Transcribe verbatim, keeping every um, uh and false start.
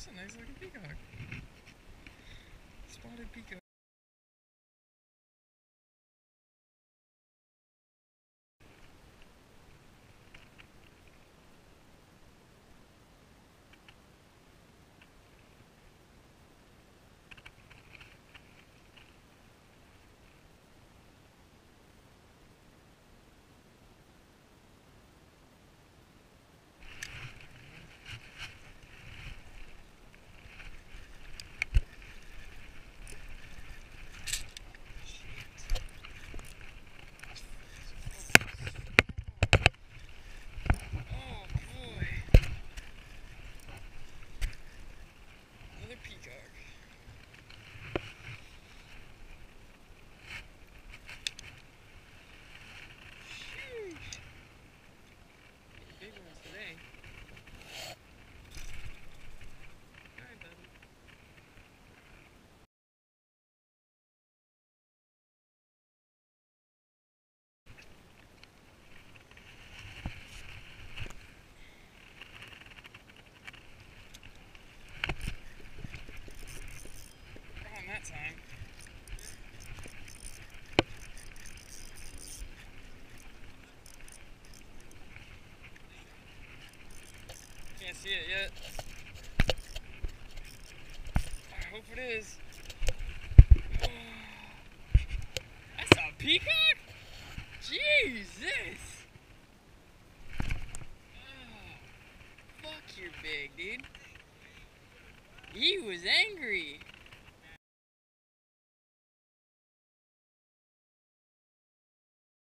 That's a nice looking peacock. Spotted peacock. That time. Can't see it yet. I hope it is. Oh, that's a peacock? Jesus! Oh, fuck, you're big, dude. He was angry.